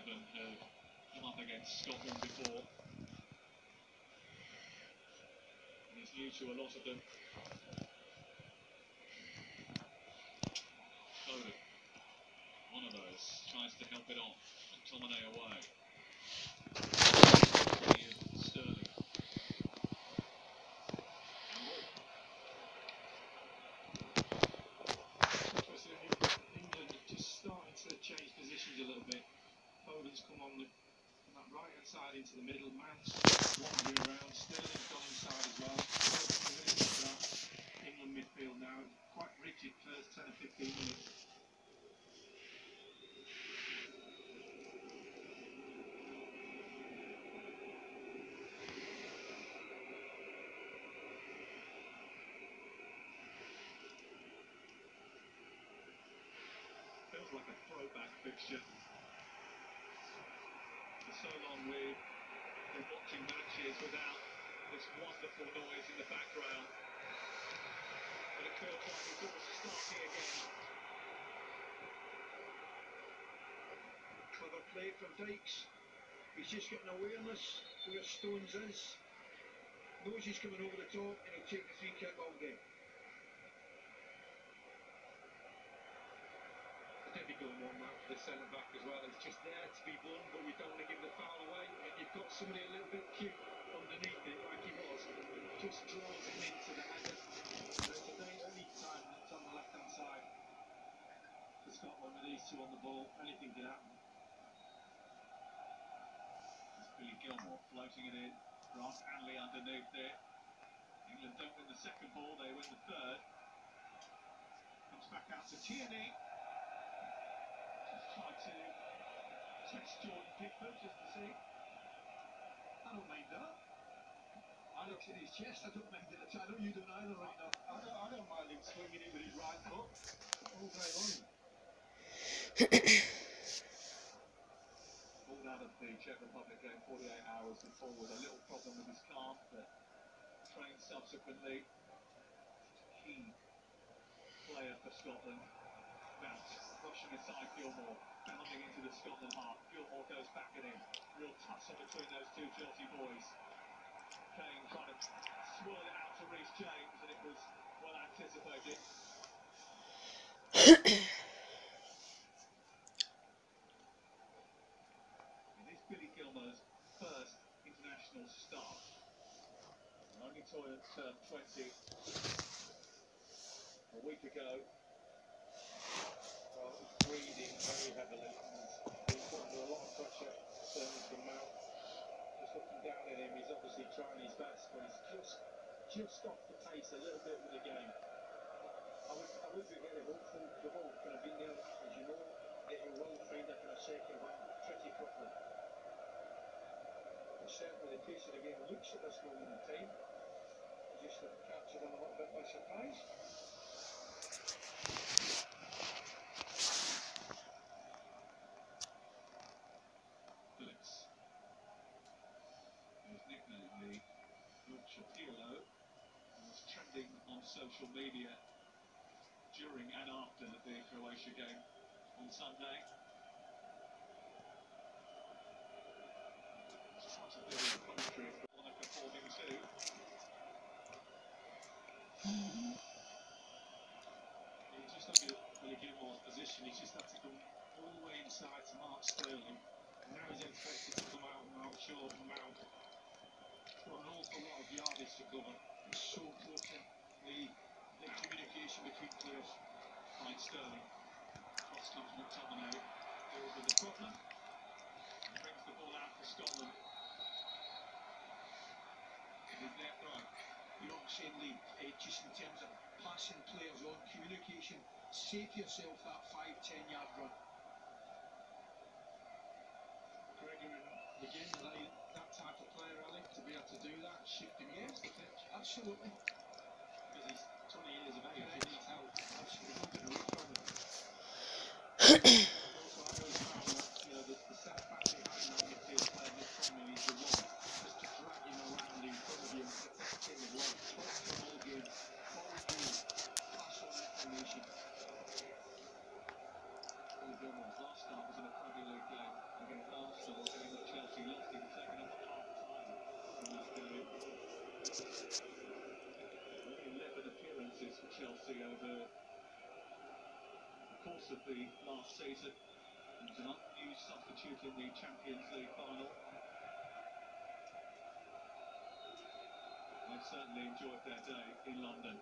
11 have come up against Scotland before. And he's new to a lot of them. Foden, one of those, tries to help it on. McTominay away. Sterling. England just starting to change positions a little bit. Foden's come on that right hand side into the middle. Mount's wandering around. Sterling's gone inside as well. England midfield now quite rigid first 10 or 15 minutes. Feels like a throwback fixture. For so long we've been watching matches without this wonderful noise in the background. But it feels like it's all starting again. Clever play from Dykes. He's just getting awareness where Stones is. Knows he's coming over the top and he'll take the free kick all day. A difficult one that for the centre back as well. It's just there to be won, but you don't want to give the foul away. And you've got somebody a little bit cute underneath it, like he was. Just draws him into the header. So today, any time that's on the left hand side for Scotland with these two on the ball, anything can happen. It's Billy Gilmore floating it in. Ross Hanley underneath it. England don't win the second ball, they win the third. Comes back out to Tierney. Just tried to test Jordan Pickford just to see. I don't mind that. I looked at his chest, I don't mind it. I know you don't either right now. I don't mind him swinging it with his right foot all day long. Pulled out of the Czech Republic game 48 hours before with a little problem with his calf, but trained subsequently. Key player for Scotland. Mount rushing aside Gilmore, bounding into the Scotland half. Gilmore goes back at him. Real tussle between those two Chelsea boys. Kane trying to swirl it out to Reece James, and it was well anticipated. It is Billy Gilmore's first international start. Only turned 20 a week ago. Well, he's breathing very heavily. He's put under a lot of pressure, certainly from Mount. Just looking down at him, he's obviously trying his best, but he's just off the pace a little bit with the game. I would be very hopeful. The ball kind of been there, as you know, that he will find a kind of second one pretty quickly. But certainly the pace of the game looks at this moment in time. Just captured him a little bit by surprise. Phillips, who was nicknamed the Yorkshire Pirlo, was trending on social media during and after the Croatia game on Sunday. It's quite a bit of commentary if we want to perform him too. You just look at Billy Gilmore's position, he's just had to come all the way inside to Mark Sterling. And now he's expected to come out and out short and Mount. He's got an awful lot of yardage to cover. It's so important, the communication between players. Right, Sterling. Cross comes McTominay. Deals with the problem. And brings the ball out for Scotland. With their right. You're not saying, Lee, just in terms of passing players on, communication, save yourself that 5-10 yard run. Gregory, again, that type of player, Ali, to be able to do that, shift him across the pitch. Absolutely. Because he's 20 years of age, he needs help. Absolutely. Also, I always found that, you know, the setback he had in that midfield player, McTominay, is the one just to drag him around in front of you and protect him as well. All game, pass on information. Billy Gilmore's last start was in a Premier League game against of the last season. He was an unused substitute in the Champions League final. They've certainly enjoyed their day in London.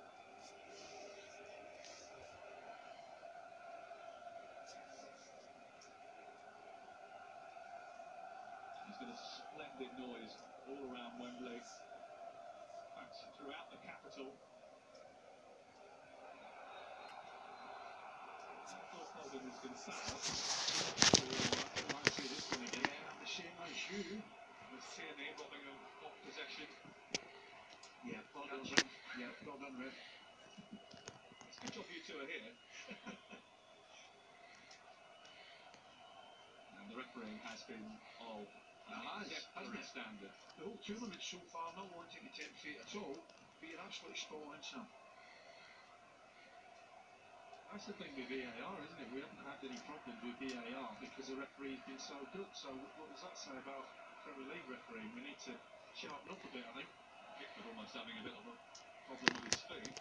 He's got a splendid noise all around Wembley. In fact, throughout the capital. Foden has been sacked. I might see this one again. I'm the same as you. With Tierney robbing him off possession. Yeah, well done, Rick. Yeah, well done, Rick. It's a good job you two are here. And the refereeing has been of exemplary standard. The whole tournament so far, not wanting to tempt fate at all, but you're absolutely spot on, Sam. That's the thing with VAR, isn't it? We haven't had any problems with VAR because the referee's been so good. So what does that say about Premier League refereeing? We need to sharpen up a bit, I think. Pickford almost having a bit of a problem with his feet.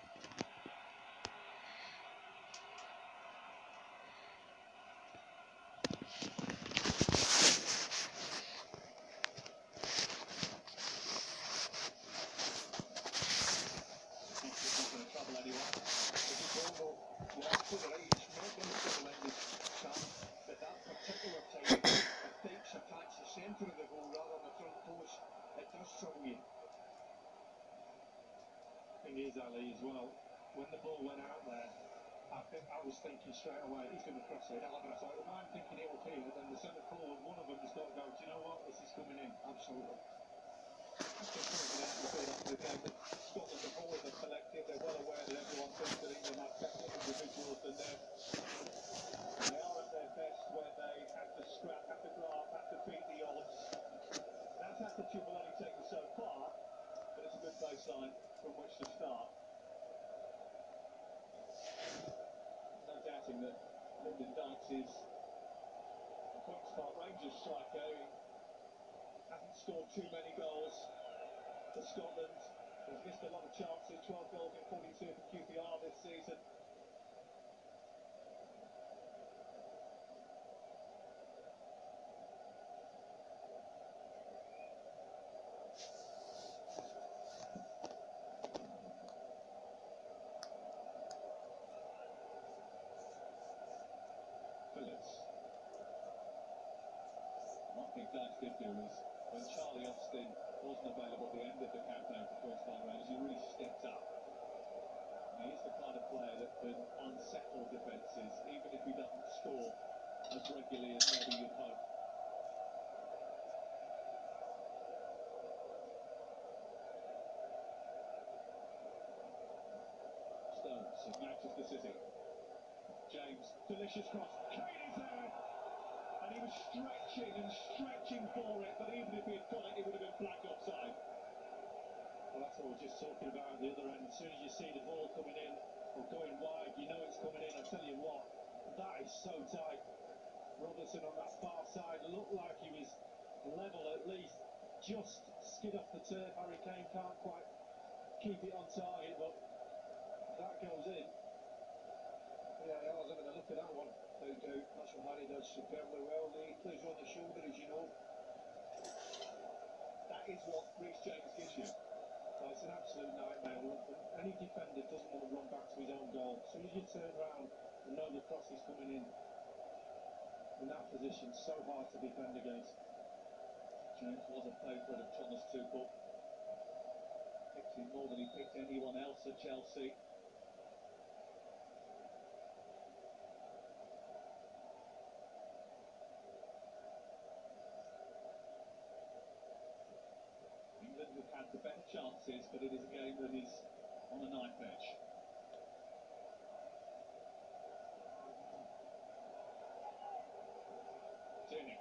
Ali as well. When the ball went out there, I was thinking straight away he's going to cross it. And I thought, if I'm thinking it'll here, then the centre forward, one of them has got to go. Do you know what? This is coming in. Absolutely. Scotland have always been collective. They're well aware that everyone thinks that England have better individuals than them. They are at their best when they have to scrap, have to graph, have to beat the odds. That attitude will only take you so far, but it's a good baseline from which to start. No doubting that Lyndon Dykes is a Queen's Park Rangers striker who hasn't scored too many goals for Scotland. He's missed a lot of chances, 12 goals in 42 for QPR this season. One thing Dykes did do is, when Charlie Austin wasn't available at the end of the campaign for Queen's Park Rangers, he really stepped up. And he is the kind of player that can unsettle defences, even if he doesn't score as regularly as maybe you'd hope. Stones of Manchester City. James, delicious cross. Kane is there! And he was stretching and stretching for it, but even if he had got it, it would have been flagged offside. Well, that's what we're just talking about at the other end. As soon as you see the ball coming in or going wide, you know it's coming in. I tell you what, that is so tight. Robertson on that far side looked like he was level at least, just skid off the turf. Harry Kane can't quite keep it on target, but that goes in. Yeah, I was having a look at that one. No doubt, that's what Harry does superbly well. He plays on the shoulder, as you know. That is what Reece James gives you. Well, it's an absolute nightmare. Any defender doesn't want to run back to his own goal. As soon as you turn around and know the cross is coming in that position, so hard to defend against. James was a favourite of Thomas Tuchel. Picked him more than he picked anyone else at Chelsea. England have had the better chances, but it is a game that is on a knife edge. Tierney.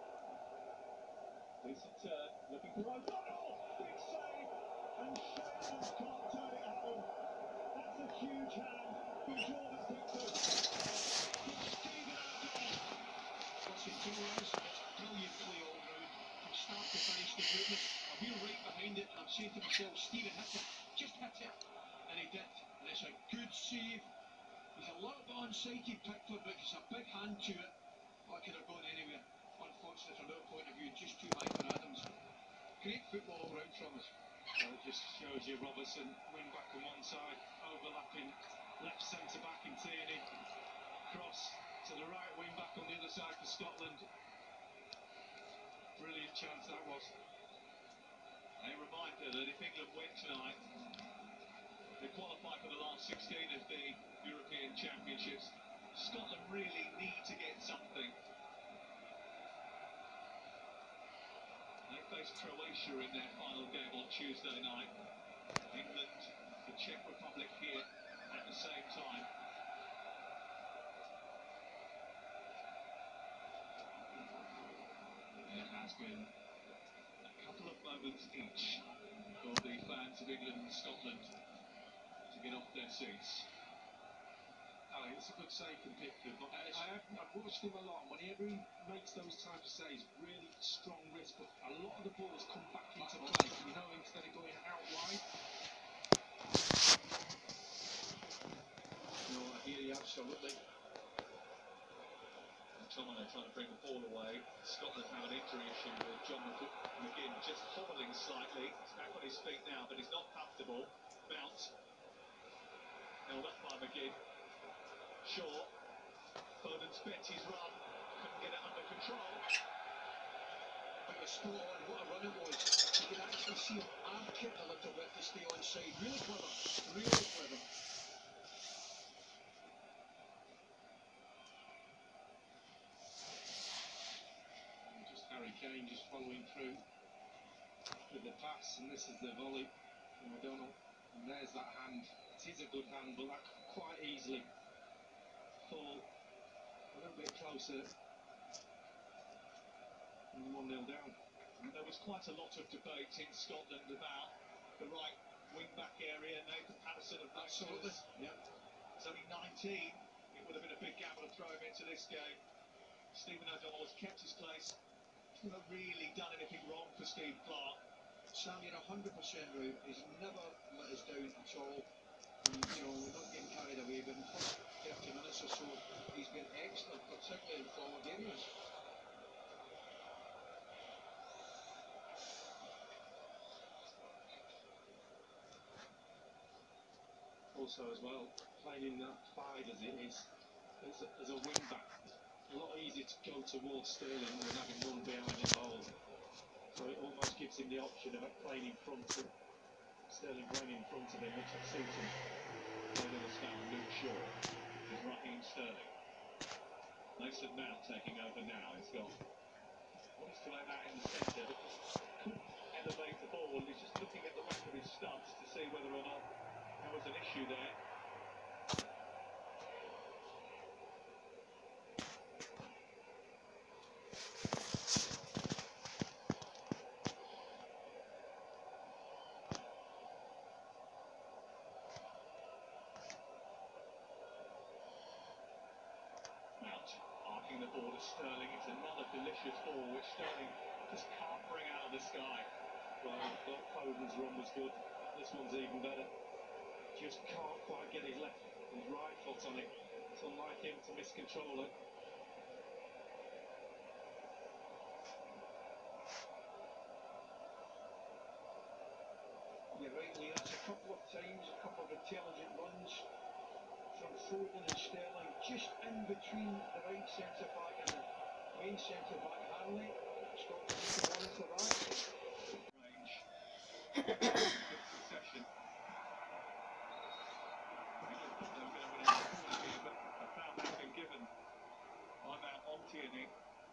Decent turn, looking for O'Donnell. Big save, and Sheridan can't turn it home. That's a huge hand from Jordan Pickford. Stephen O'Donnell. What's it to us? It's brilliantly all round. From start to finish, the movement. I've been right behind it, and I'm saying to myself, Stephen hit it, just hit it. And he did. And it's a good save. He's a little bit on one-sided Pickford, but it's a big hand to it. That could have gone anywhere. Unfortunately from our point of view, just too high for Adams. Great football all round from us. Well, it just shows you Robertson, wing back on one side, overlapping left centre back in Tierney, cross to the right wing back on the other side for Scotland. Brilliant chance that was. A reminder that if England win tonight, they qualify for the last 16 of the European Championships. Scotland really need to get something. They face Croatia in their final game on Tuesday night. England, the Czech Republic here at the same time. There has been a couple of moments each for the fans of England and Scotland to get off their seats. It's a good save from Pickford, but I've watched him a lot. Whenever he makes those types of saves, really strong wrist, but a lot of the balls come back into play, you know, instead of going out wide. No, I hear you absolutely. McTominay trying to bring the ball away. Scotland have an injury issue with John McGinn just hobbling slightly. He's back on his feet now, but he's not comfortable. Mount held up by McGinn. Shaw, Foden spent his run, couldn't get it under control. But you're spot on, what a run it was. You can actually see him arm kick a little bit to stay onside. Really clever, really clever. Just Harry Kane just following through with the pass, and this is the volley from O'Donnell. And there's that hand. It is a good hand, but that could quite easily fall a little bit closer and 1-0 down. There was quite a lot of debate in Scotland about the right wing-back area. Nathan Patterson of Absolutely, yeah. He's only 19. It would have been a big gamble to throw him into this game. Stephen O'Donnell has kept his place. He's not really done anything wrong for Steve Clarke. Sam, you're 100% right. He's never let us down at all. And, you know, we're not getting carried away, but in the first 30 minutes or so, he's been excellent, particularly in forward areas. Also as well, playing in that 5 as it is, as a wing back, a lot easier to go towards Sterling than having one behind the ball. So it almost gives him the option of playing in front of Sterling, playing in front of him, which will suit him. Taylor has found Luke Shaw. He's Raheem Sterling. Mason Mount taking over now. He's got wants to aim out in the centre, but couldn't elevate the ball. He's just looking at the back of his studs to see whether or not there was an issue there. Arcing the ball to Sterling. It's another delicious ball which Sterling just can't bring out of the sky. Well, I thought Foden's run was good. This one's even better. Just can't quite get his right foot on it. It's unlike him to miscontrol it. You're right, Lee. That's a couple of times, a couple of intelligent runs from Foden and Sterling, just in between the right centre-back and the main centre-back, Hanley. Scotland need to monitor that. Range. Good succession. England thought they were going to win a corner here, but a foul has been given by Mount on Tierney.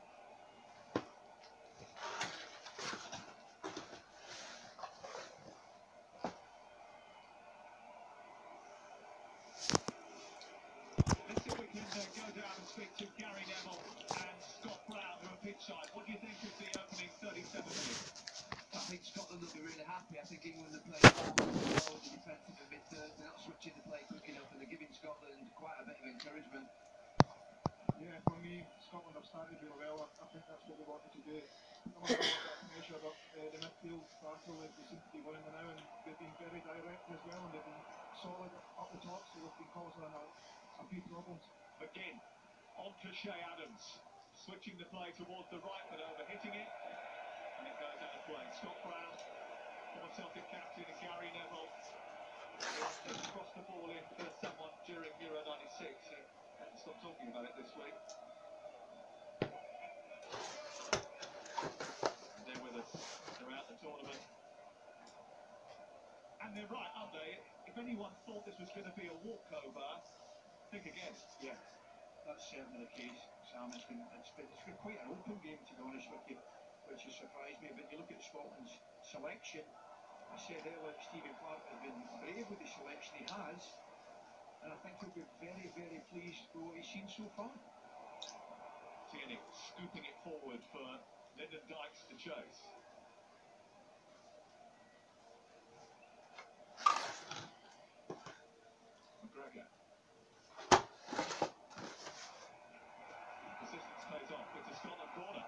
Let's see if we can go down and speak to Gary Neville and Scott Brown, who are pitchside. What do you think of the opening 37 minutes? I think Scotland will be really happy. I think England are playing well, the defensive and mid-thirds. They're not switching the play quick enough, and they're giving Scotland quite a bit of encouragement. Yeah, for me, Scotland have started really well. I think that's what we wanted to do. I'm a little bit measured up the midfield battle. They seem to be winning now, and they've been very direct as well, and they've been solid up the top, so they've been causing a few problems. McGinn on to Shea Adams, switching the play towards the right but overhitting it, and it goes out of play. Scott Brown, former Celtic captain, and Gary Neville crossed the ball in for someone during Euro 96. He hadn't stopped talking about it this week. And they're with us throughout the tournament. And they're right, aren't they? If anyone thought this was going to be a walkover, think again. Yeah, that's certainly the case, Sam. It's been quite an open game, to be honest with you, which has surprised me. But you look at Scotland's selection. I said earlier Stephen Clarke has been brave with the selection he has, and I think he'll be very, very pleased with what he's seen so far. Tierney scooping it forward for Lyndon Dykes to chase. McGregor. Persistence pays off. It's a Scotland corner.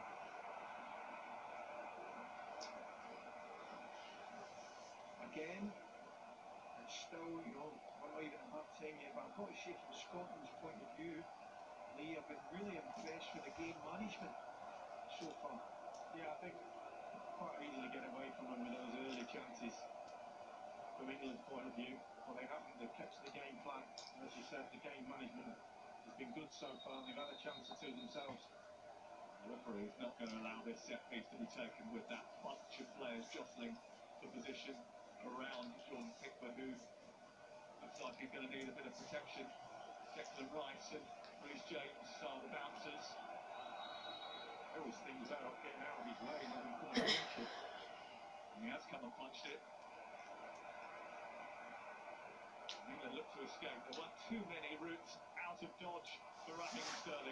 Again, it's still, you know, we're not even at half time yet, but I've got to say from Scotland's point of view, Lee, I've been really impressed with the game management so far. Yeah, I think quite easily get away from them with those early chances from England's point of view. Well, they haven't, they've kept to the game plan. And as you said, the game management has been good so far. They've had a chance or two themselves. The referee is not going to allow this set piece to be taken with that bunch of players jostling for position around Jordan Pickford, who looks like he's going to need a bit of protection. Declan Rice and Reece James are the bouncers. He always thinks about getting out of his way and having come and punch it. And he has come and punched it. England look to escape. There weren't too many routes out of dodge for Raheem Sterling.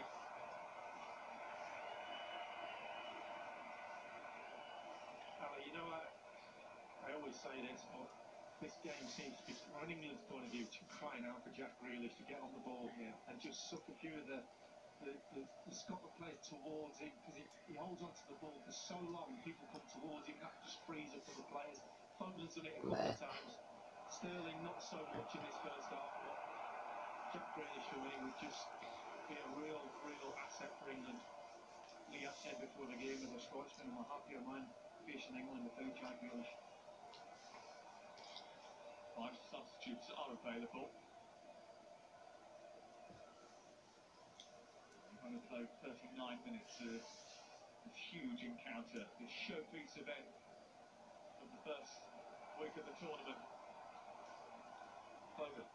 You know, I always say this, but this game seems to be, from England's point of view, crying out for Jack Grealish to get on the ball here and just suck a few of the Scotland players towards him, because he holds on to the ball for so long. People come towards him, that just frees up other players. Foden's done it a couple of times. Sterling not so much in this first half, but Jack Grealish for me would just be a real asset for England. Lee, I said before the game, as a Scotsman, I'm a happier man facing England without Jack Grealish. 5 substitutes are available. We're going to play 39 minutes of this huge encounter, this showpiece event of the first week of the tournament. Foden.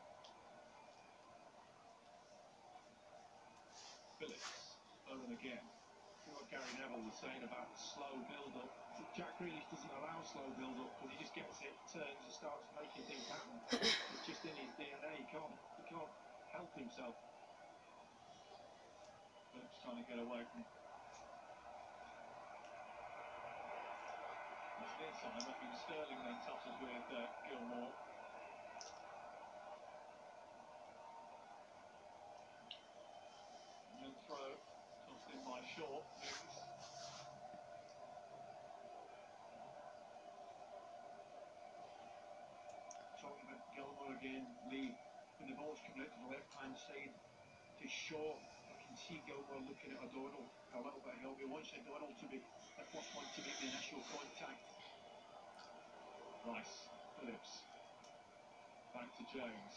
Phillips. Foden again. See what Gary Neville was saying about the slow build-up. Jack Grealish doesn't allow slow build-up because he just gets it, turns and starts making things happen. It's just in his DNA. He can't help himself. Phillips trying to get away from this near side. Raheem Sterling then tussles with Gilmour. And then throw tossed in by Shaw. Talking about Gilmour again, Lee, when the ball's coming out to the left-hand side to Shaw, I can see Gilmour looking at O'Donnell a little bit of help. He wants O'Donnell to be the first one to make the initial contact. Rice, Phillips, back to James.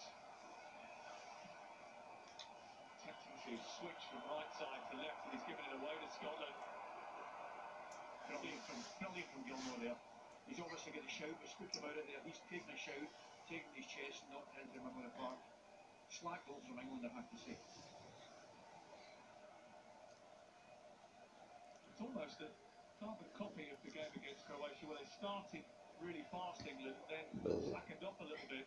Attempting to switch from right side to left, and he's given it away to Scotland. Brilliant from Gilmour there. He's obviously got a shout, we spoke about it there. He's taking a shout, taking his chest, and not hitting him in the park. Slack goal from England, I have to say. It's almost a carbon copy of the game against Croatia, where they started really fast, England, then slackened off a little bit.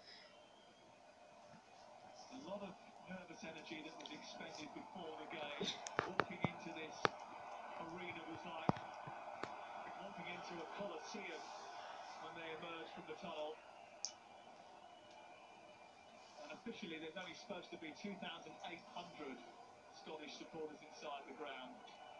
A lot of nervous energy that was expended before the game. Walking into this arena was like walking into a coliseum when they emerged from the tunnel. And officially there's only supposed to be 2,800 Scottish supporters inside the ground.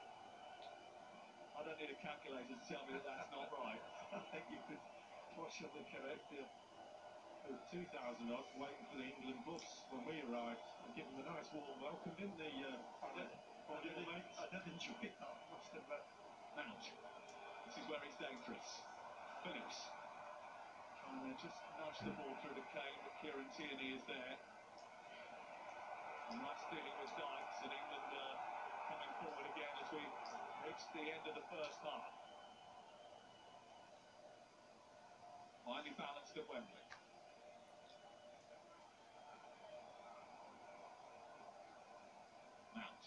I don't need a calculator to tell me that that's not right. I think you could possibly correct there. There were 2,000 odd waiting for the England bus when we arrived and give them a nice warm welcome, didn't they? I did enjoy that, I must admit. Mount. This is where it's dangerous. Phillips trying to just nudge the ball through to Kane, but Kieran Tierney is there. And nice dealing with Dykes, and England coming forward again as we reach the end of the first half. Finely balanced at Wembley. Mount.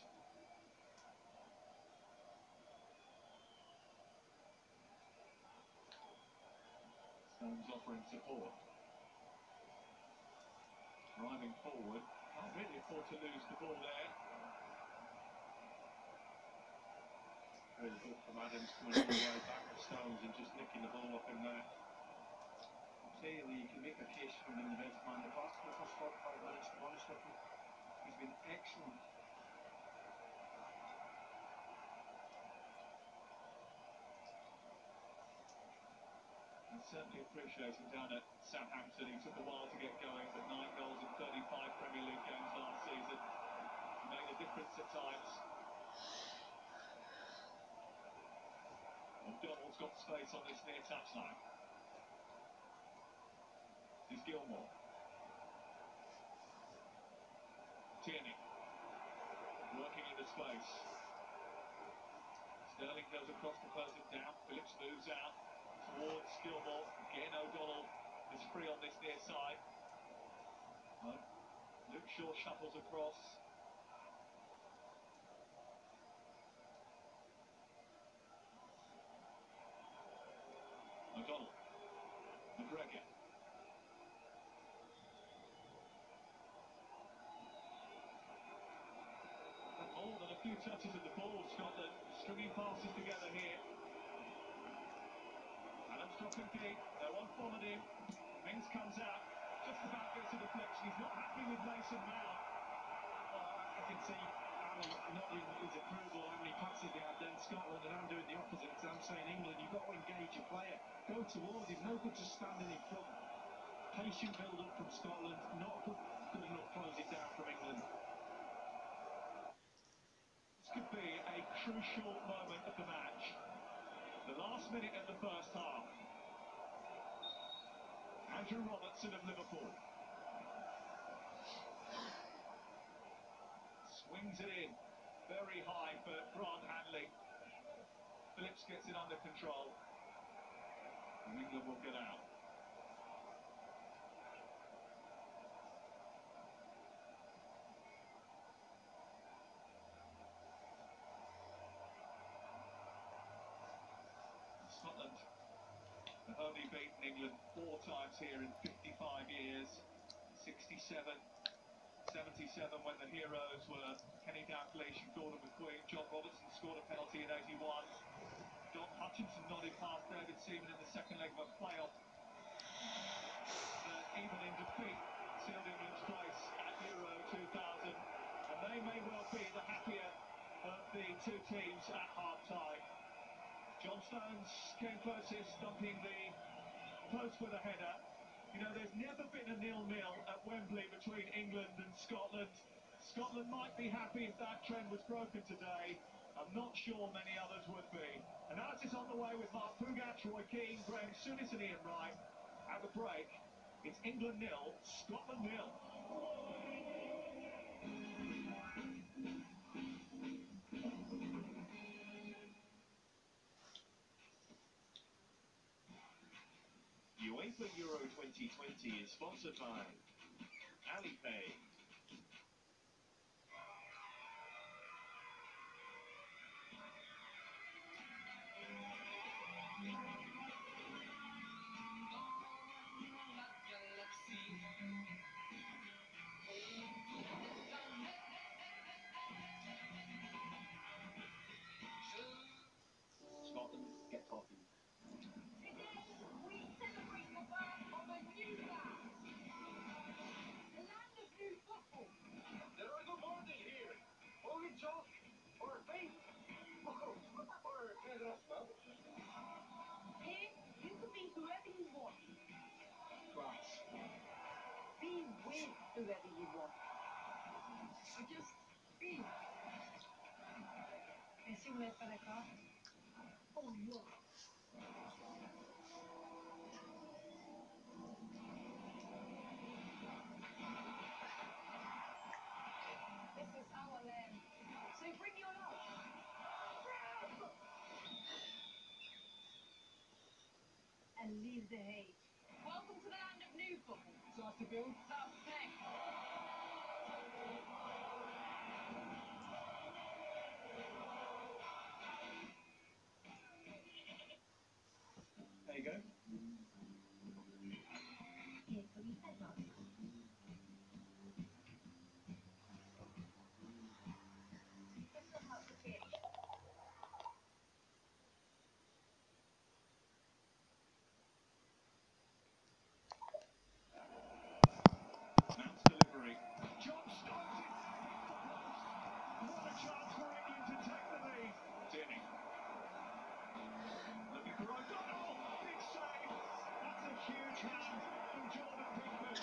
Stones offering support. Driving forward. Can't really afford to lose the ball there. Very good from Adams coming all the way back to Stones and just nicking the ball up in there. Clearly, you can make a case for him in the best man of the past for the first 45 minutes, to be honest with you. He's been excellent. And certainly appreciated down at Southampton. He took a while to get going, but 9 goals in 35 Premier League games last season. Made a difference at times. O'Donnell's got space on this near touchline. This is Gilmore. Tierney. Working in the space. Sterling goes across the person down. Phillips moves out towards Gilmore. Again, O'Donnell is free on this near side. Luke Shaw shuffles across. O'Donnell. McGregor. More than a few touches of the ball, Scotland stringing passes together here. Adams dropping deep, no one followed him. Mings comes out, just about gets a deflection. He's not happy with Mason Mount. I can see Ali nodding his approval how many passes they had then Scotland, and I'm doing the opposite. So I'm saying England, you've got to engage your player. Go towards him, no good just standing in front. Patient build up from Scotland, not good enough close it down from England. This could be a crucial moment of the match. The last minute of the first half. Andrew Robertson of Liverpool. Swings it in. Very high for Grant Hanley. Phillips gets it under control. And England will get out. Scotland have only beaten England 4 times here in 55 years. 67, 77 when the heroes were Kenny Dalglish and Gordon McQueen. John Robertson scored a penalty in 81. Don Hutchinson nodded past David Seaman in the second leg of a playoff. Even in defeat, sealed England's place at Euro 2000. And they may well be the happier of the two teams at half-time. John Stones came closest, stumping the post with a header. You know, there's never been a 0-0 at Wembley between England and Scotland. Scotland might be happy if that trend was broken today. I'm not sure many others would be. Analysis on the way with Mark Pugat, Roy Keane, Graham Souness and Ian Wright. At the break, it's England 0, Scotland 0. UEFA Euro 2020 is sponsored by Alipay. Scotland get coffee. We celebrate the birth of a new land. The land of new whoever you want. Or just be. Et si vous n'êtes pas d'accord, on y va. This is our land, so bring your love. And leave the hate. Welcome to the land of new football. Start to build. Start to play. There you go. Carefully head up. This will help the pitch. Mount's delivery. John Stones it. What a chance for England to take the lead. Tierney. Looking for O'Donnell, big save. That's a huge hand from Jordan Pickford.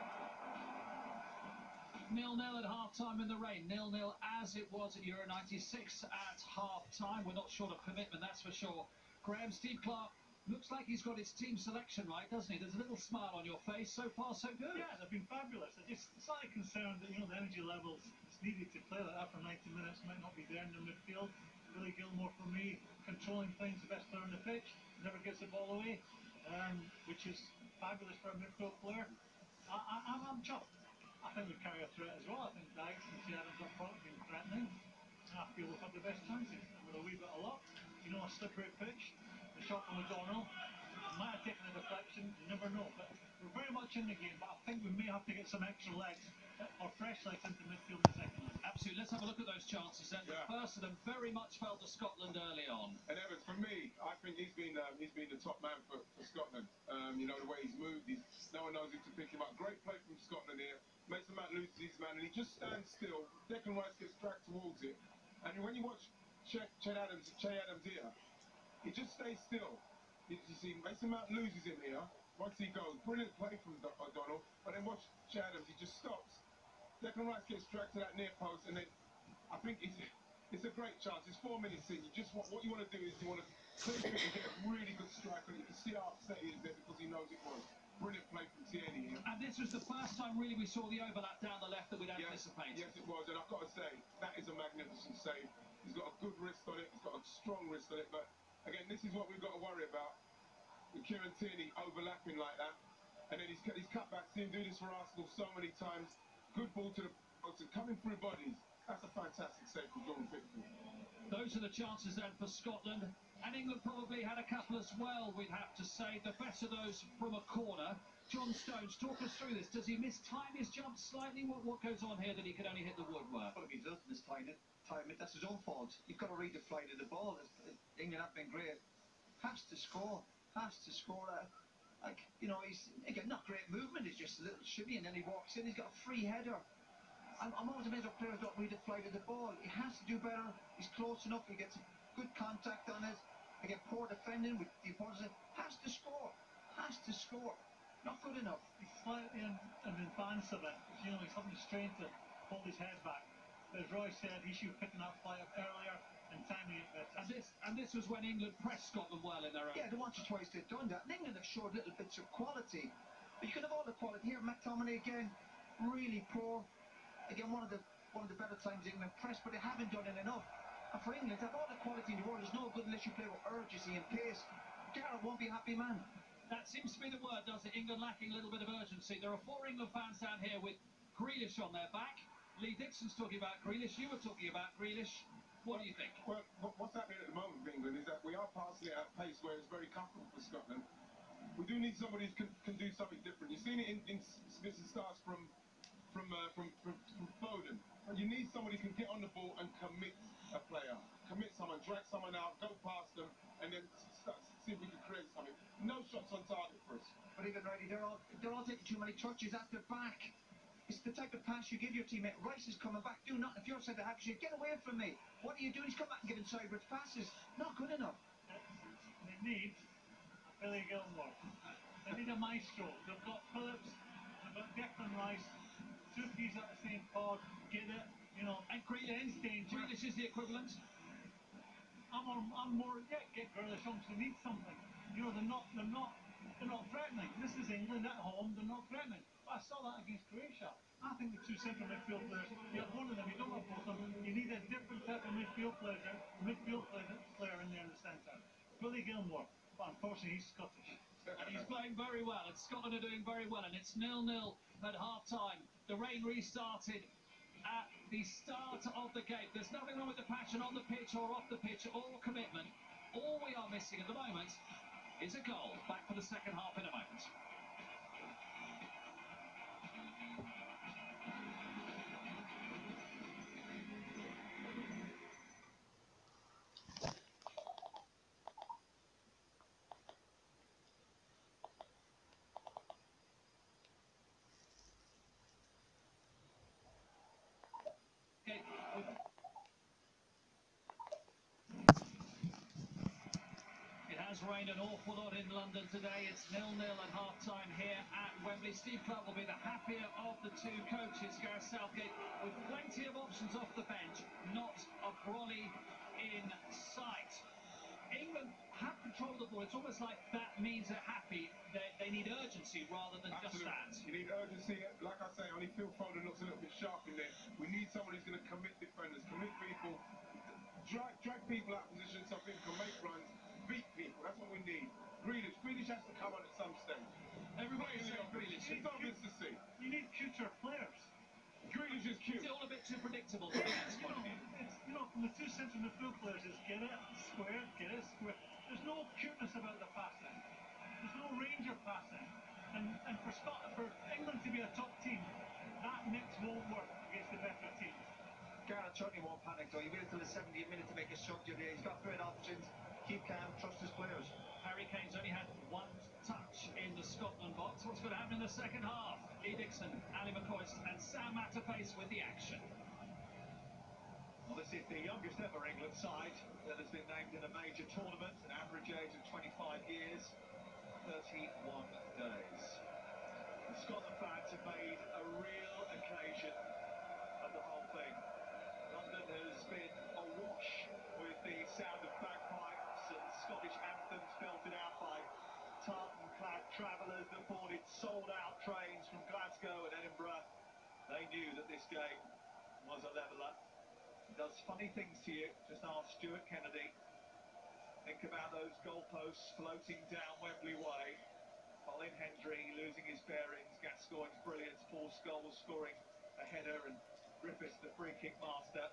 0-0 at half-time in the rain. 0-0 as it was at Euro 96 at half-time. We're not short of commitment, that's for sure. Graham, Steve Clark looks like he's got his team selection right, doesn't he? There's a little smile on your face. So far, so good. Yeah, they've been fabulous. I'm just slightly concerned that, the energy levels that's needed to play like that for 90 minutes might not be there in the midfield. Billy Gilmore, for me, controlling things, the best player on the pitch, never gives the ball away, which is fabulous for a midfield player. I'm chuffed. I think we carry a threat as well. I think Dykes and Adams up front have been threatening. I feel we've had the best chances. And with a wee bit of luck, a slippery pitch, the shot from O'Donnell might have taken a deflection, you never know. But we're very much in the game, but I think we may have to get some extra legs or fresh legs into midfield in the second half. Absolutely. Let's have a look at those chances then. Yeah. The first of them very much fell to Scotland early on. And Evans, for me, I think he's been the top man for Scotland. The way he's moved, no one knows who to pick him up. Great play from Scotland here. Mason Mount loses his man, and he just stands still. Declan Rice gets dragged towards it, and when you watch Che Adams here, he just stays still. You see, Mason Mount loses him here. Once he goes, brilliant play from O'Donnell, but then watch Che Adams, he just stops. Declan Rice gets dragged to that near post, and then I think it's a great chance. It's 4 minutes in. What you want to do is you want to clear it and get a really good strike, and you can see how upset he is there because he knows it was. Brilliant play from Tierney here. And this was the first time really we saw the overlap down the left that we'd anticipated. Yes, it was, and I've got to say, that is a magnificent save. He's got a good wrist on it, he's got a strong wrist on it, but again, this is what we've got to worry about. With Kieran Tierney overlapping like that, and then he's cut back, seen him do this for Arsenal so many times. Good ball to the post and coming through bodies. That's a fantastic save from Jordan Pickford. Those are the chances then for Scotland. And England probably had a couple as well, we'd have to say. The best of those from a corner. John Stones, talk us through this. Does he mistime his jump slightly? What goes on here that he could only hit the woodwork? Well, if he does mistime it, that's his own fault. You've got to read the flight of the ball. England have been great. Has to score. He's again not great movement. It's just a little shimmy, and then he walks in. He's got a free header. I'm always amazed how players don't read the flight of the ball. He has to do better. He's close enough. He gets good contact on it. Again, poor defending with the opponent. Has to score. Not good enough. He's slightly in advance of it. He's something strange to hold his head back. As Roy said, he should have picked that fly up earlier and timing it better. And this was when England pressed Scotland well in their own. Yeah, the once or twice they've done that. And England have showed little bits of quality. But you could have all the quality here. McTominay again, really poor. Again, one of the better times England pressed, but they haven't done it enough. And for England to have all the quality in the world is no good unless you play with urgency and pace. Gareth won't be a happy man. That seems to be the word, does it? England lacking a little bit of urgency. There are 4 England fans down here with Grealish on their back. Lee Dixon's talking about Grealish. You were talking about Grealish. What do you think? Well, what's happening at the moment with England is that we are passing it at a pace where it's very comfortable for Scotland. We do need somebody who can do something different. You've seen it in Smiths and Stars from Foden. And you need somebody who can get on the ball and commit a player. Commit someone, drag someone out, go past them, and then see if we can create something. No shots on target for us. But even Reddy, they're all taking too many touches at the back. It's the type of pass you give your teammate. Rice is coming back, do nothing. If you're centre half, you say, get away from me. What are you doing? He's come back and giving sideways passes. Not good enough. They need Billy Gilmore. They need a maestro. They've got Phillips, they've got Declan Rice. two peas at the same pod, get it, you know, and Grealish danger. Grealish is the equivalent. I'm more, yeah, get Grealish on, they need something. You know, they're not threatening. This is England at home, they're not threatening. But I saw that against Croatia. I think the two central midfield players, you have one of them, you don't have both of them. You need a different type of midfield player in there in the centre. Billy Gilmore, but unfortunately he's Scottish. And he's playing very well, and Scotland are doing very well, and it's 0-0 at half-time. The rain restarted at the start of the game. There's nothing wrong with the passion on the pitch or off the pitch, or commitment. All we are missing at the moment is a goal. Back for the second half in a moment. It has rained an awful lot in London today. It's 0-0 at half-time here at Wembley. Steve Clarke will be the happier of the two coaches, Gareth Southgate, with plenty of options off the bench, not a brolly in sight. England have control of the ball. It's almost like that means they're happy. They need urgency rather than just that. You need urgency. Like I say, only Phil Foden looks a little bit sharp in there. We need someone who's going to commit defenders, commit people, drag people out of positions so people can make runs, beat people. That's what we need. Grealish has to come on at some stage. Everybody's saying Grealish. He's obvious to see. You need future players. Grealish is cute. It's all a bit too predictable from the next point of view. You know, from the two central midfield players, it's get it square, get it square. There's no cuteness about the passing. There's no range of passing. And for England to be a top team, that mix won't work against the better teams. Gareth certainly won't panic though. He waited till the 70th minute to make a substitute. He's got great options. Keep calm, trust his players. Harry Kane's only had one touch in the Scotland box. What's going to happen in the second half? Lee Dixon, Ali McCoist and Sam Matterface with the action. Well, this is the youngest ever England side that has been named in a major tournament, an average age of 25 years, 31 days. The Scotland fans have made a real occasion of the whole thing. London has been awash with the sound of bagpipes and Scottish anthems belted out by tartan-clad travellers that boarded sold-out trains from Glasgow and Edinburgh. They knew that this game was a leveller. It does funny things to you. Just ask Stuart Kennedy. Think about those goalposts floating down Wembley Way. Colin Hendry losing his bearings. Gascoigne's brilliance. Paul Scholes scoring a header and Griffiths the free kick master.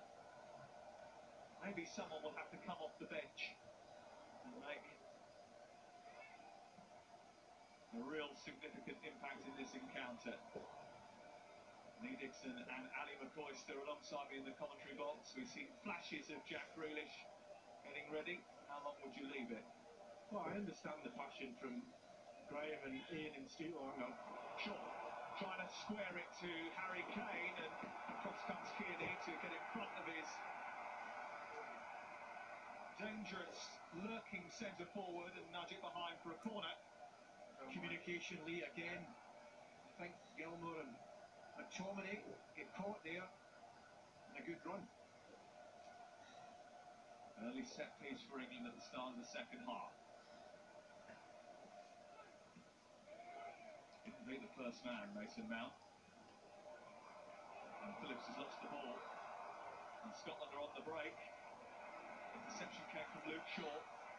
Maybe someone will have to come off the bench and make a real significant impact in this encounter. Lee Dixon and Ali McCoist are alongside me in the commentary box. We've seen flashes of Jack Grealish getting ready. How long would you leave it? Well, I understand the passion from Graham and Ian and Stuart. Shaw trying to square it to Harry Kane, and across comes Kearney to get in front of his dangerous lurking centre forward and nudge it behind for a corner. Communication, Lee again. I think Gilmore and McTominay get caught there in a good run. Early set piece for England at the start of the second half. Didn't beat the first man, Mason Mount. And Phillips has lost the ball. And Scotland are on the break. Interception came from Luke Shaw.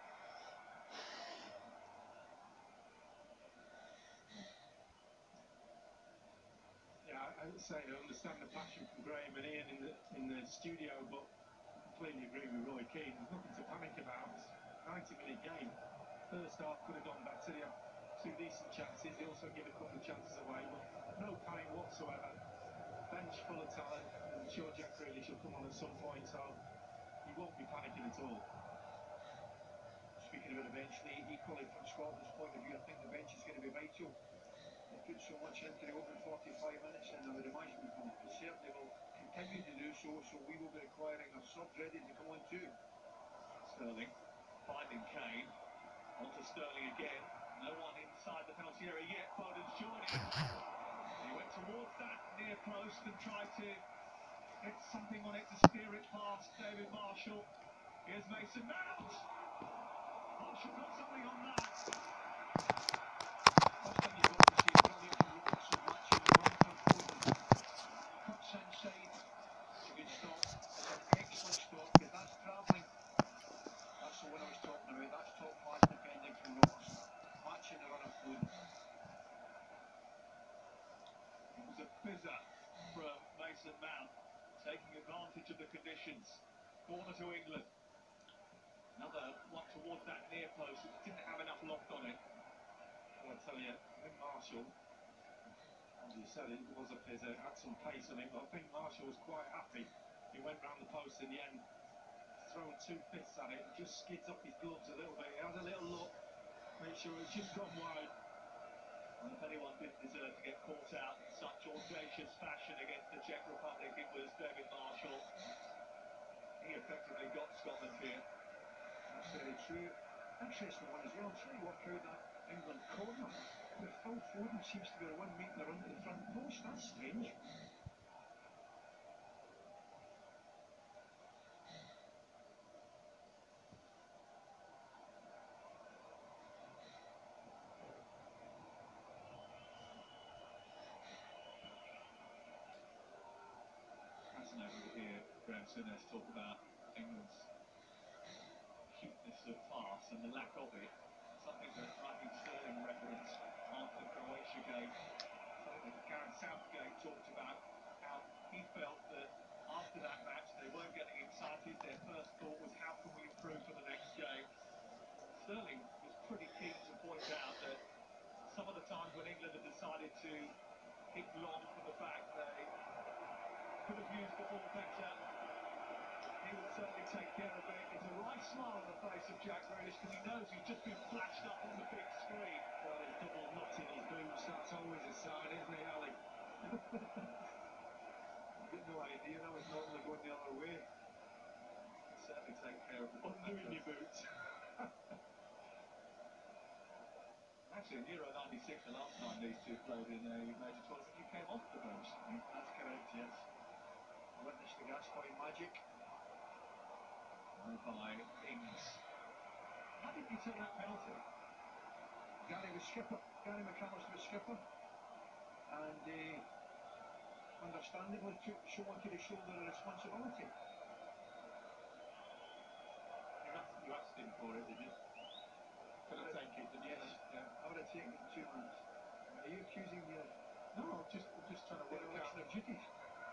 I would say I understand the passion from Graham and Ian in the studio, but I completely agree with Roy Keane. There's nothing to panic about. 90-minute game. First half could have gone better. They had two decent chances. They also give a couple of chances away, but no panic whatsoever. Bench full of talent. I'm sure Jack Grealish will come on at some point, so he won't be panicking at all. Speaking about the bench, equally from Scotland's point of view, I think the bench is going to be vital. Put so much into the opening 45 minutes, and I would imagine we certainly will continue to do so, so we will be requiring our subs ready to come on too. Sterling finding Kane. On to Sterling again. No one inside the penalty area yet. Foden's joining. He went towards that near post and tried to get something on it to steer it past David Marshall. Here's Mason Mount. Marshall got something on that. First thing you've got to see is brilliant from Robertson matching the run from Foden. Cuts inside. It's a good stop. It's an excellent stop because that's travelling. That's the one I was talking about. That's top class defending from Robertson. Matching the run of Foden. It was a fizzer from Mason Mount, taking advantage of the conditions. Corner to England. Another one towards that near post. It didn't have enough loft on it. Well, I tell you, I think Marshall, as you said, it was a fizzer, had some pace on it, but I think Marshall was quite happy. He went round the post in the end, throwing 2 fists at it, and just skids off his gloves a little bit. He has a little look, make sure it's just gone wide. And if anyone didn't deserve to get caught out in such audacious fashion against the Czech Republic, it was David Marshall. He effectively got Scotland here. That's very true. Interesting one as well. I'm trying to work out that England corner. But Phil Foden seems to be the one making the run to the front post. That's strange. Fascinating to hear Graham Souness talk about England's cuteness of farce and the lack of it. Something that Raheem Sterling referenced after Croatia game. Something that Gareth Southgate talked about, how he felt that after that match they weren't getting excited. Their first thought was, how can we improve for the next game? Sterling was pretty keen to point out that some of the times when England had decided to hit long from the back, they could have used the ball better. He would certainly take care of it. It's a wry smile on the face of Jack Grealish because he knows he's just been flashed up on the big screen. Well, his double knots in his boots, that's always a sign, isn't it, Ali? I've got no idea, that was normally going the other way. Certainly take care of the ball. Undoing your boots. Actually, in Euro 96, the last time these two played in a major tournament, you came off the bench. That's correct, yes. Witness the Gascoigne magic. By Ings. How did you take that penalty? Gary was skipper. Gary McAllister was skipper. And understandably took wanted to shoulder a responsibility. You asked him for it, did you? Could I take it? Did you? Yes. Yeah. I would have taken it in 2 months. Are you accusing me of No, just trying to work out. dereliction of duties?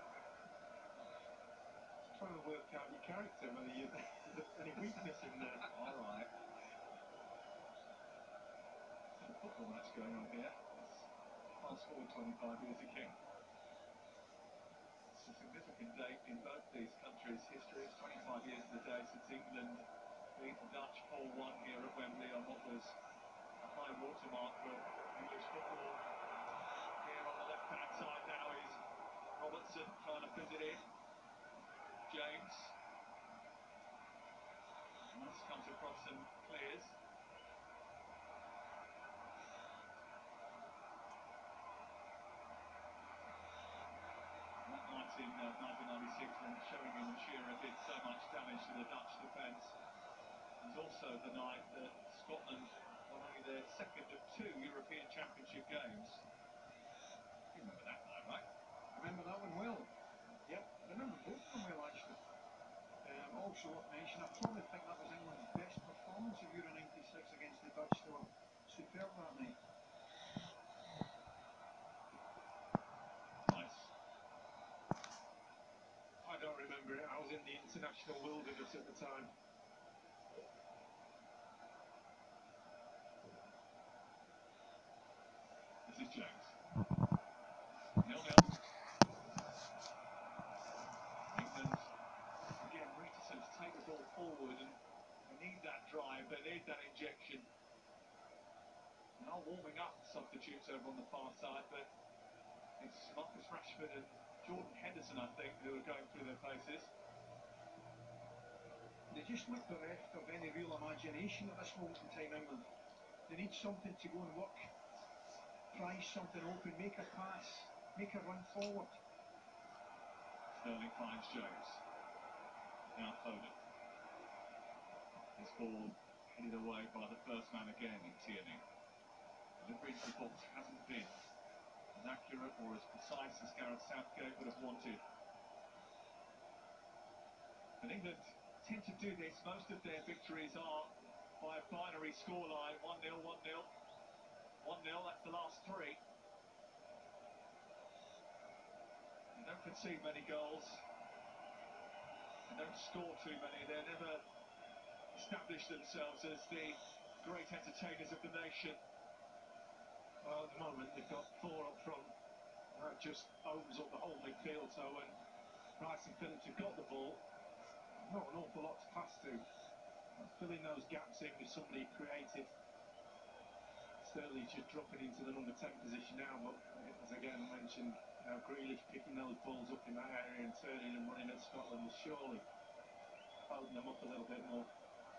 Trying to work out your character, whether there's any weakness in there. All right. There's a football match going on here. It's fast forward 25 years again. It's a significant date in both these countries' history. It's 25 years to the day since England beat the Dutch 4-1 here at Wembley on what was a high watermark for English football. Here on the left-hand side now is Robertson trying to fit it in. James. Nice comes across and clears. That night in 1996 when Sheringham and Shearer did so much damage to the Dutch defence. It was also the night that Scotland won only their second of 2 European Championship games. You remember that night, right? I remember that one well. Yep, I remember both of them well actually. Also worth mentioning, I probably think that was England's best performance of Euro 96 against the Dutch. They were superb that night. Nice. I don't remember it, I was in the international wilderness at the time. This is James. 0-0. England, again, reticent to take the ball forward, and they need that drive, they need that injection. Now warming up substitutes over on the far side, but it's Marcus Rashford and Jordan Henderson, I think, who are going through their paces. They just look bereft of any real imagination at this moment in time, England. They need something to go and work, prize something open, make a pass, make a run forward. Sterling finds Jones. Now Foden. This ball headed away by the first man again in Tierney. Delivery into the box hasn't been as accurate or as precise as Gareth Southgate would have wanted. And England tend to do this. Most of their victories are by a binary scoreline, 1-0, 1-0. 1-0, that's the last three. They don't concede many goals. They don't score too many. They never establish themselves as the great entertainers of the nation. Well, at the moment they've got 4 up front. That just opens up the whole midfield. So when Rice and Phillips have got the ball, not an awful lot to pass to. Filling those gaps in with somebody creative. Sterling's just dropping into the number 10 position now, but as again mentioned, Grealish picking those balls up in that area and turning and running at Scotland will surely open them up a little bit more.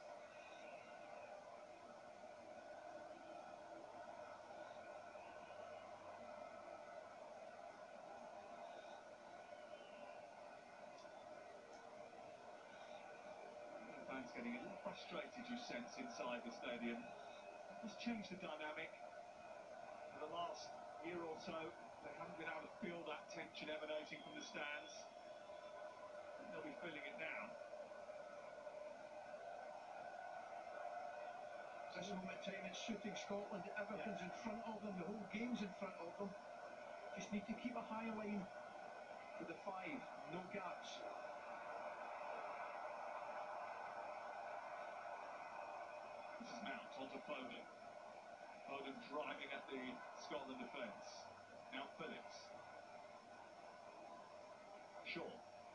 Fans getting a little frustrated, you sense, inside the stadium. It's changed the dynamic. For the last year or so, they haven't been able to feel that tension emanating from the stands. And they'll be feeling it now. This moment in time it's suiting Scotland. Everything's in front of them, the whole game's in front of them. Just need to keep a high line with the 5, no gaps. This is Mount onto Foden. Foden driving at the Scotland defence. Now Phillips. Shaw.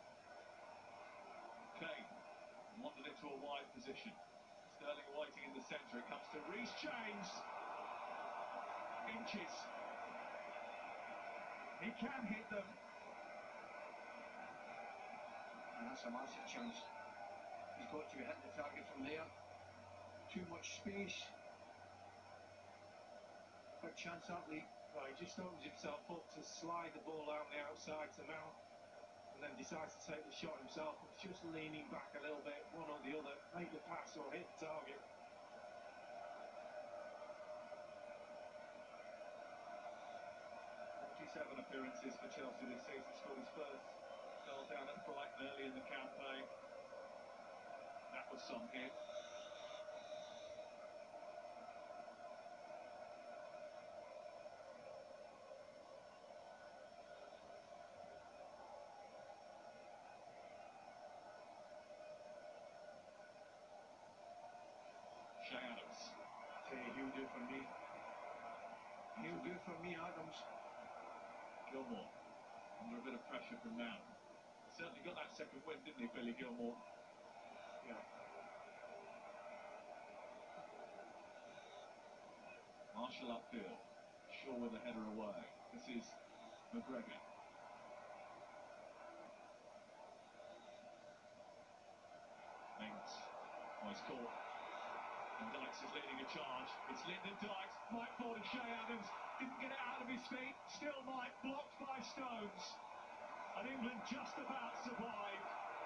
Kane wandered into a wide position. Sterling waiting in the centre. It comes to Reece James. Inches. He can hit them. And that's a massive chance. He's got to be hitting the target from there. Too much space. Big chance that lead. Well, he just opens himself up to slide the ball out on the outside to Mount, and then decides to take the shot himself. He's just leaning back a little bit, one or the other, make the pass or hit the target. 47 appearances for Chelsea this season. Scored his first goal down at Brighton early in the campaign. That was some hit. Shay Adams. He'll do for me. He'll do for me, Adams. Gilmore under a bit of pressure from Mount. Certainly got that second win, didn't he, Billy Gilmore? Yeah. Marshall upfield. Shaw with the header away. This is McGregor. Mings. Oh, he's caught. And Dykes is leading a charge. It's Lyndon Dykes. Might fall to Shay Adams. Didn't get it out of his feet. Still might. Blocked by Stones. And England just about survive.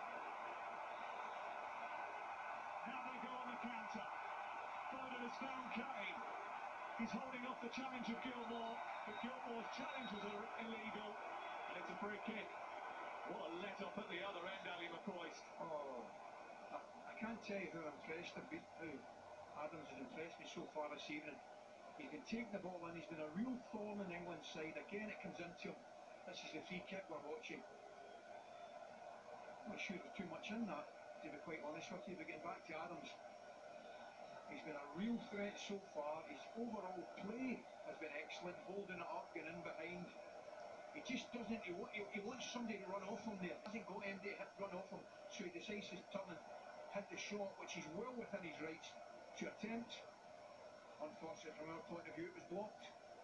Now they go on the counter. Foden has found Kane. He's holding off the challenge of Gilmore. But Gilmore's challenge was illegal. And it's a free kick. What a let-up at the other end, Ali McCoist. Oh, I can't tell you how impressed I've been. Adams has impressed me so far this evening. He's been taking the ball in, he's been a real thorn in England's side. Again, it comes into him. This is the free kick we're watching. I'm not sure there's too much in that, to be quite honest with you, but getting back to Adams. He's been a real threat so far. His overall play has been excellent, holding it up, getting in behind. He just doesn't, he wants somebody to run off him there. He hasn't got anybody to run off him, so he decides to turn and hit the shot, which is well within his rights to attempt. Unfortunately, from our point of view, it was blocked.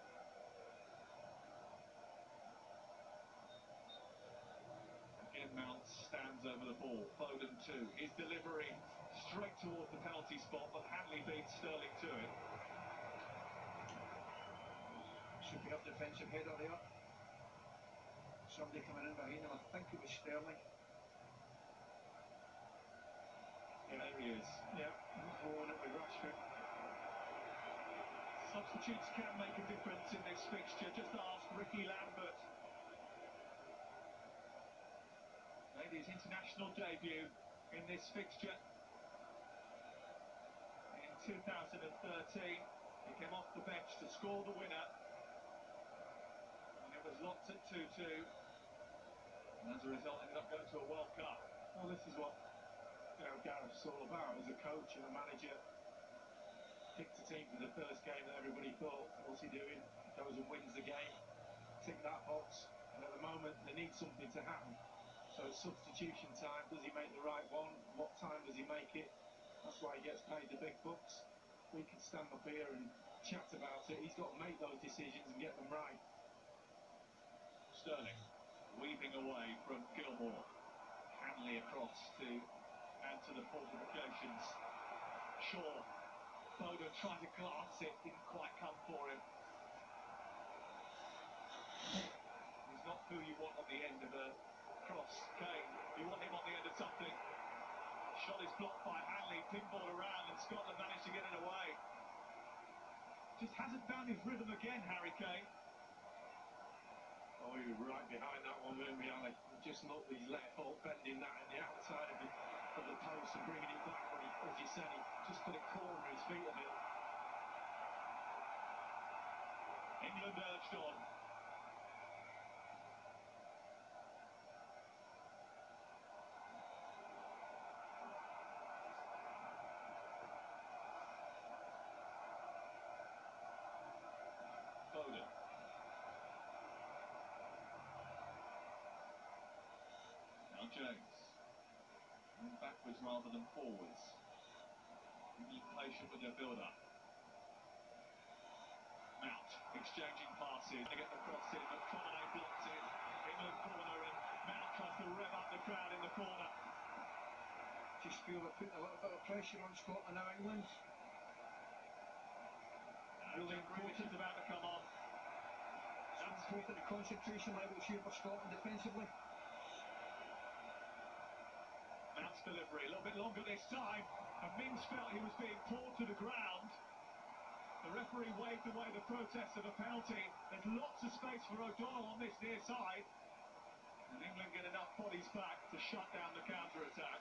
Again, Mount stands over the ball. Foden too. His delivery straight towards the penalty spot, but Hanley beats Sterling to it. Superb defensive header there. somebody coming in behind him. I think it was Sterling. Yeah, there he is. Yeah, blowing it with Rashford. Substitutes can make a difference in this fixture. Just ask Ricky Lambert. Made his international debut in this fixture in 2013. He came off the bench to score the winner, and it was locked at 2-2. And as a result, ended up going to a World Cup. Well, this is what Gareth's all about as a coach and a manager. Picked a team for the first game that everybody thought, what's he doing? Goes and wins the game. Tick that box. And at the moment, they need something to happen. So it's substitution time. Does he make the right one? What time does he make it? That's why he gets paid the big bucks. We can stand up here and chat about it. He's got to make those decisions and get them right. Sterling weaving away from Gilmour. Hanley across to add to the fortifications. Shaw. Foden tried to glance it, didn't quite come for him. He's not who you want on the end of a cross. Kane, you want him on the end of something. Shot is blocked by Hanley, pinball around, and Scotland managed to get it away. Just hasn't found his rhythm again, Harry Kane. Oh, he was right behind that one, weren't we, Ali? Just looked his left foot bending that in the outside of the post and bringing it back, but he, as you said, he just couldn't corner his feet a bit. England urged on. Foden. Now James. Backwards rather than forwards. Be patient with their build-up. Mount exchanging passes. They get the cross in. McTominay blocks it. England corner, and Mount tries to rev up the crowd in the corner. Just feel they're putting a little bit of pressure on Scotland now, England. Really important about to come on. That's important, the concentration levels here for Scotland defensively. Mount's delivery a little bit longer this time, and Mings felt he was being pulled to the ground. The referee waved away the protest of a penalty. There's lots of space for O'Donnell on this near side, and England get enough bodies back to shut down the counter-attack.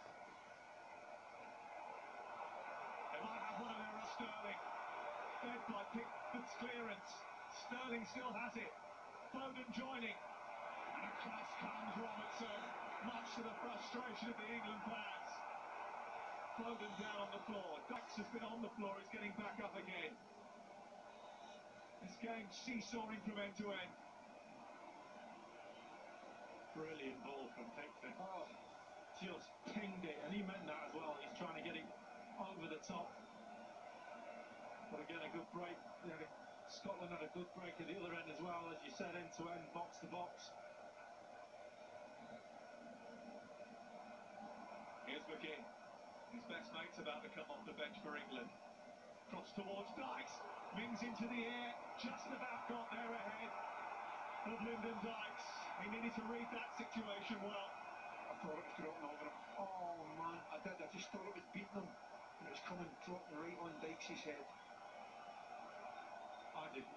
They might have one of their own. Sterling, fed by Pickford's clearance. Sterling still has it. Foden joining, and across comes Robertson, much to the frustration of the England fans. Foden down on the floor. Dykes has been on the floor, he's getting back up again. This game seesawing from end to end. Brilliant ball from Pickford. Oh, just pinged it, and he meant that as well. He's trying to get it over the top. But again, a good break. Scotland had a good break at the other end as well, as you said, end to end, box to box. Here's McGinn. His best mate's about to come off the bench for England. Cross towards Dykes. Mings into the air. Just about got there ahead of Lyndon Dykes. He needed to read that situation well. I thought it was dropping over him. Oh man, I did. I just thought it was beating him. And it was coming, dropping right on Dykes' head. I didn't.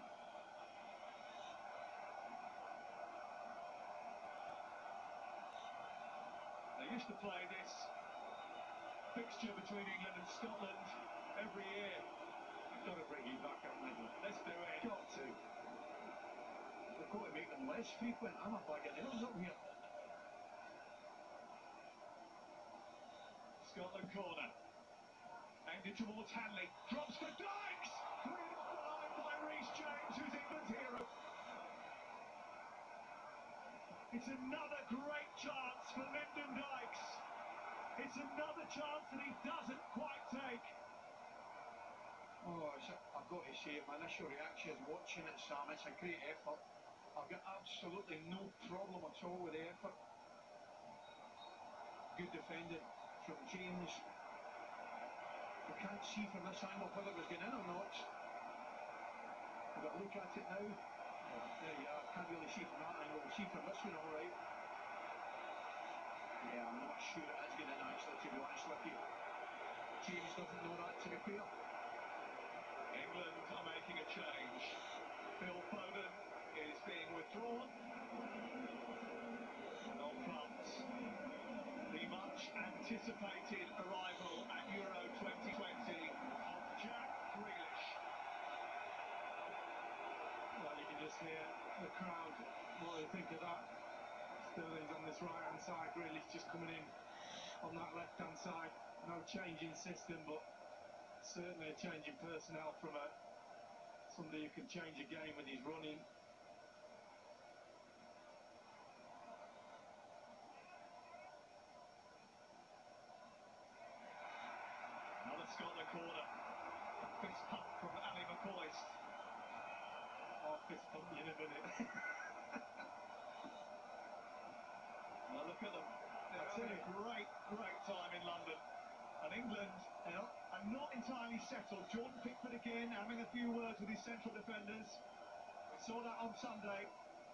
They used to play this fixture between England and Scotland every year. I've got to bring you back up, Nicholas. Let's do it. Got to. They've got to make them less frequent. I'm a bag of nails up here. Scotland corner. Aimed it towards Hanley. Drops for Dykes! Cleared off the line by Reece James, who's England's hero. It's another great chance for Lyndon Dykes. It's another chance that he doesn't quite take. Oh, I've got to say, my initial reaction is watching it, Sam. It's a great effort. I've got absolutely no problem at all with the effort. Good defending from James. We can't see from this angle whether it was going in or not. We've got to look at it now. Oh, there you are. Can't really see from that angle. We'll see from this one all right. sure it is going in, actually, to be honest with you. James doesn't know that, to be fair. England are making a change. Phil Foden is being withdrawn. And on comes the much anticipated arrival at Euro 2020 of Jack Grealish. Well, you can just hear the crowd, what they think of that. Sterling's on this right-hand side, Grealish just coming in on that left-hand side. No change in system, but certainly a change in personnel from somebody who can change a game when he's running. Another Scotland corner. A fist pump from Ali McCoist. Oh, fist pump you in a minute. Well, look at them. They're having a great time in London. And England are not entirely settled. Jordan Pickford again having a few words with his central defenders. We saw that on Sunday.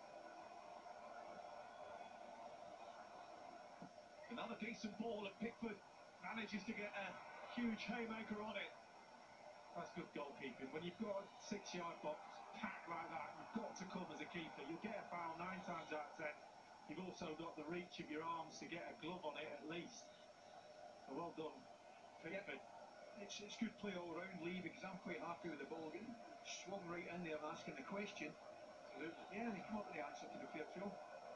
Another decent ball, and Pickford manages to get a huge haymaker on it. That's good goalkeeping. When you've got a 6-yard box packed like that, you've got to come as a keeper. You'll get a foul 9 times out of 10. You've also got the reach of your arms to get a glove on it at least. So well done, Pickford. Yep. It's good play all round. Lee, because I'm quite happy with the ball. Getting swung right in there asking the question. Absolutely. Yeah, and he came up with the answer, to be fair to him.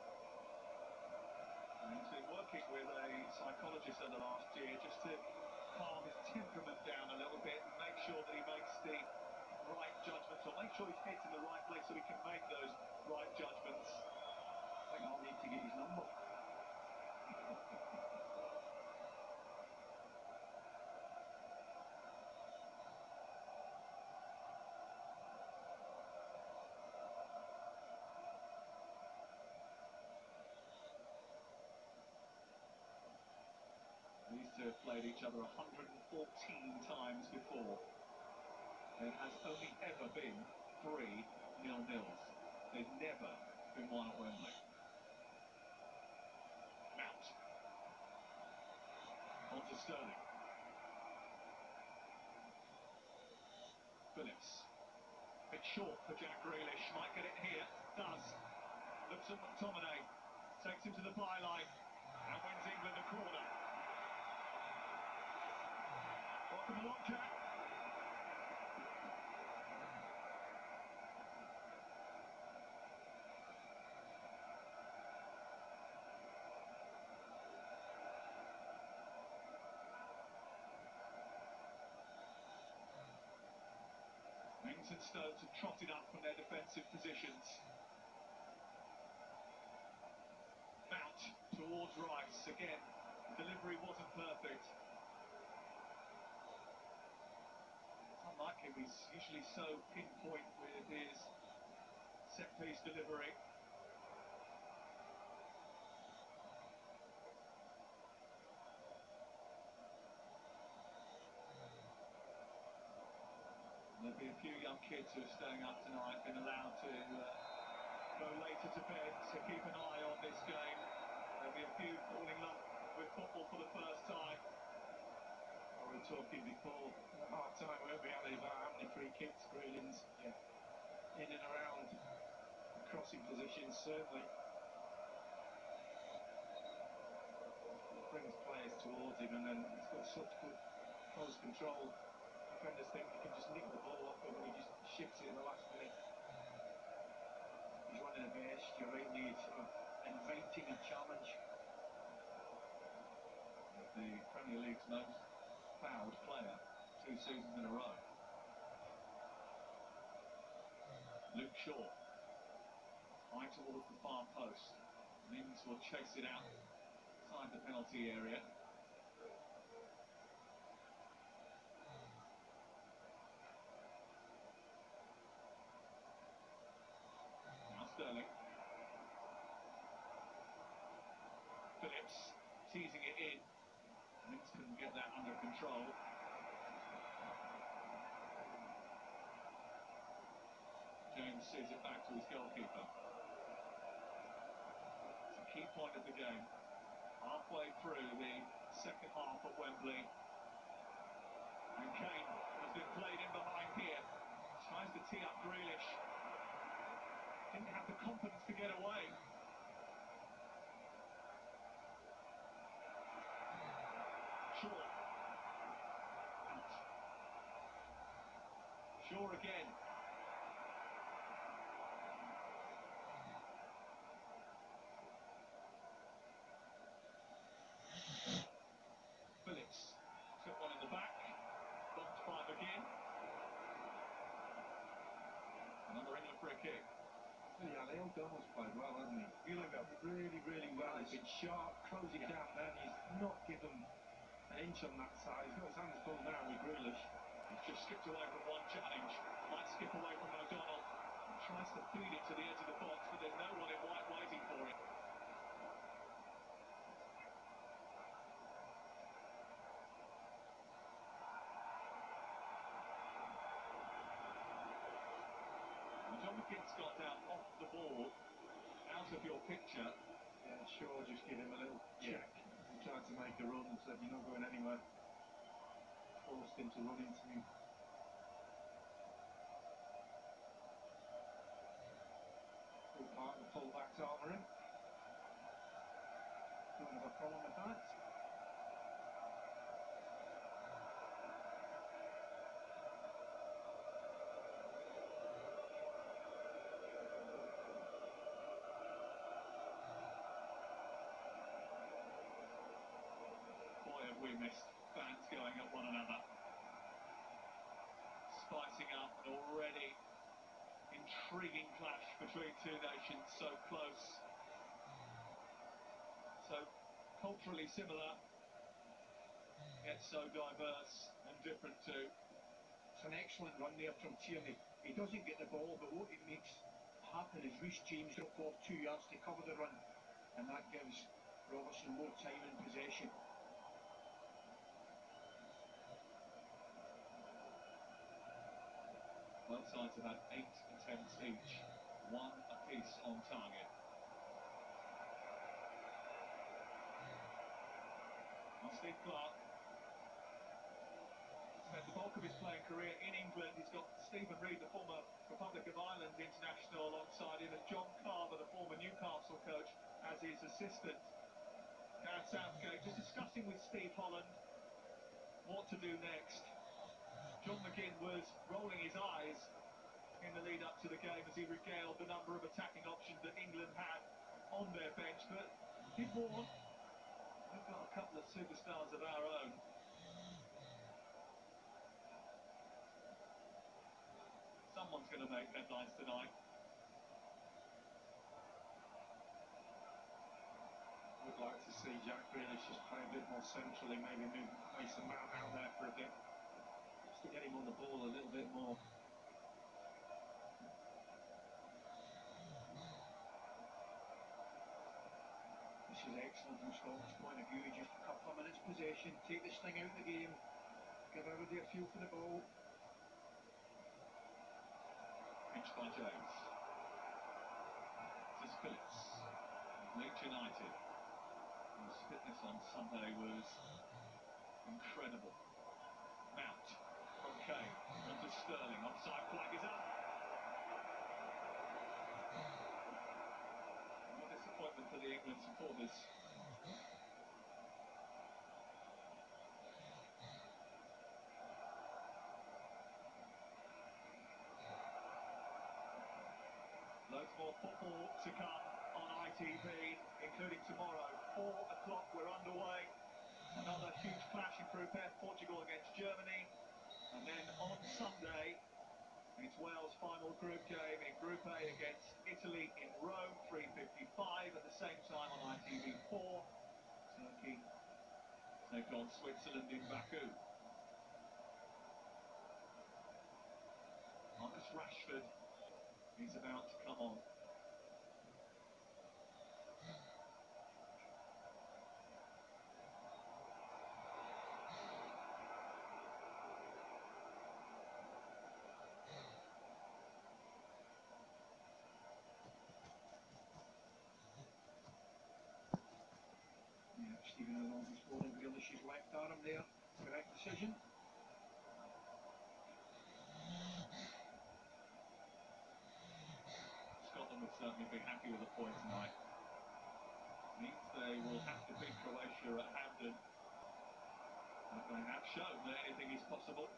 And he's been working with a psychologist over the last year just to calm his temperament down a little bit and make sure that he makes the right judgments, or make sure his head's in the right place so he can make those right judgments. I think I'll need to get his number. These two have played each other 114 times before. There has only ever been 3 0-0s. There's never been one at Wembley. Mount. On to Sterling. Phillips. Bit short for Jack Grealish. Might get it here. Does. Looks at McTominay. Takes him to the byline. And wins England a corner. Welcome along, Jack. Mings and Stones have trotted up from their defensive positions. Mount towards Rice. Again, delivery wasn't perfect. Unlike him, he's usually so pinpoint with his set-piece delivery. There'll be a few young kids who are staying up tonight, been allowed to go later to bed, so keep an eye on this game. There'll be a few falling in love with football for the first time. We were talking before at half-time, weren't we, Ali, about how many free kicks Graylin's in and around the crossing positions, certainly. It brings players towards him, and then he's got such good close control. Defenders think he can just nick the ball off him, and he just shifts it in the last minute. He's one of the best, you're right, Lee, sort of inviting a challenge. The Premier League's most fouled player 2 seasons in a row. Luke Shaw. High towards the far post. Mings will chase it out inside the penalty area. Now Sterling. Phillips teasing it in. Mings couldn't get that under control. James sees it back to his goalkeeper. It's a key point of the game. halfway through the second half at Wembley. And Kane has been played in behind here. Tries to tee up Grealish. Didn't have the confidence to get away. Shaw. Out. Shaw again. Phillips took one in the back. Bumped by McGinn. Another England free kick. Yeah, Leo Donald's played well, hasn't he? Feeling that really, really well. He's been sharp, closed it down then. He's not given an inch on that side. He's got his hands full now with Grealish. He's just skipped away from one challenge. Might skip away from O'Donnell. Tries to feed it to the edge of the box, but there's no one in white waiting for it. John McGinn's got down off the ball, out of your picture. Yeah, Shaw just gave him a little check. He tried to make a run and said, "You're not going anywhere." Forced him to run into him. All part of the full-back's armoury. Don't have a problem with that. Boy, have we missed fans going at one another. Spicing up an already intriguing clash between two nations so close. So culturally similar, yet so diverse and different too. It's an excellent run there from Tierney. He doesn't get the ball, but what it makes happen is Reece James drop off 2 yards to cover the run, and that gives Robertson more time in possession. Both sides have had 8 attempts each, 1 apiece on target. Now Steve Clarke spent the bulk of his playing career in England. He's got Stephen Reid, the former Republic of Ireland international, alongside him, and John Carver, the former Newcastle coach, as his assistant. Gareth Southgate just discussing with Steve Holland what to do next. John McGinn was rolling his eyes in the lead up to the game as he regaled the number of attacking options that England had on their bench, but he'd warned, we've got a couple of superstars of our own. Someone's going to make headlines tonight. Would like to see Jack Grealish just play a bit more centrally, maybe move Mason Mount out there for a bit, just to get him on the ball a little bit more. This is excellent from Scotland's point of view. Just a couple of minutes possession, take this thing out of the game, give everybody a feel for the ball. Pitched by James. This is Phillips, Leeds United. His fitness on Sunday was incredible. Mount from Kane, onto Sterling, offside flag is up. What a disappointment for the England supporters. Loads more football to come on ITV, including tomorrow, 4 o'clock, we're underway. Another huge clash in Group F, Portugal against Germany. And then on Sunday, it's Wales' final group game in Group A against Italy in Rome, 3:55 at the same time on ITV4. Turkey take on Switzerland in Baku. Marcus Rashford is about to come on. his left arm there. Correct decision. Scotland would certainly be happy with a point tonight. Means they will have to beat Croatia at Hampden. But they have shown that anything is possible.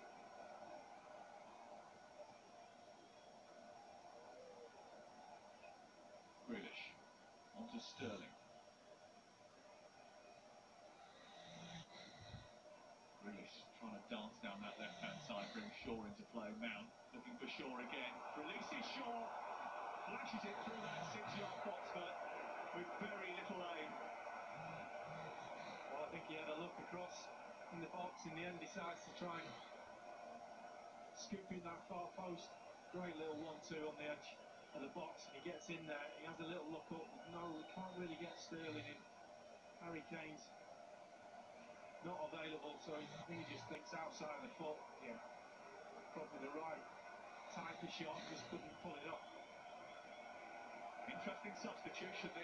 Grealish. On to Sterling. Grealish trying to dance down that left-hand side, bring Shaw into play. Mount looking for Shaw again. Releases Shaw. Flashes it through that 6-yard box, but with very little aim. Well, I think he had a look across in the box. In the end, decides to try and scoop in that far post. Great little 1-2 on the edge of the box. He gets in there. He has a little look up. No, he can't really get Sterling in. Harry Kane's not available, so I think he just thinks outside the foot. Yeah, probably the right type of shot. Just couldn't pull it off. Interesting substitution